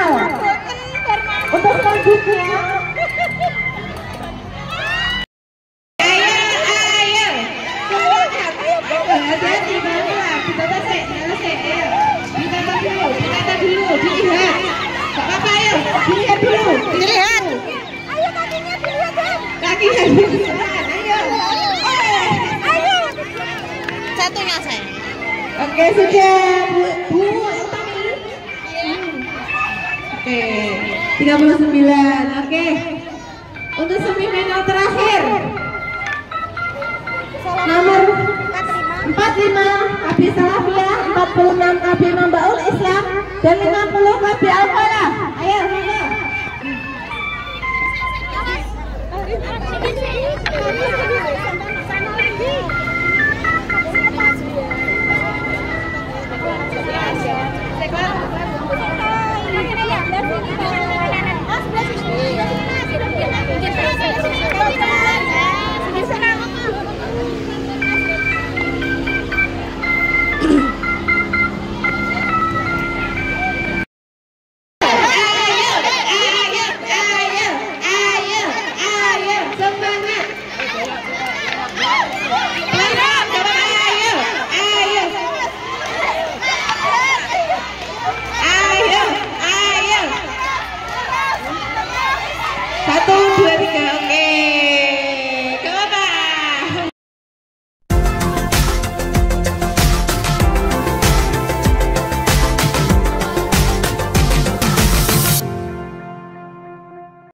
mahal. Untuk selanjutnya hati-hati barulah kita dulu dilihat gak apa-apa ya, dilihat dulu, dilihat ayo kakinya dilihat, ayo satunya saya. Oke sudah Bu Utami. Oke 39. Oke untuk semifinal terakhir nomor 45 KB Salafiyah, 46 KB Mambaul Islam, dan 50 KB Al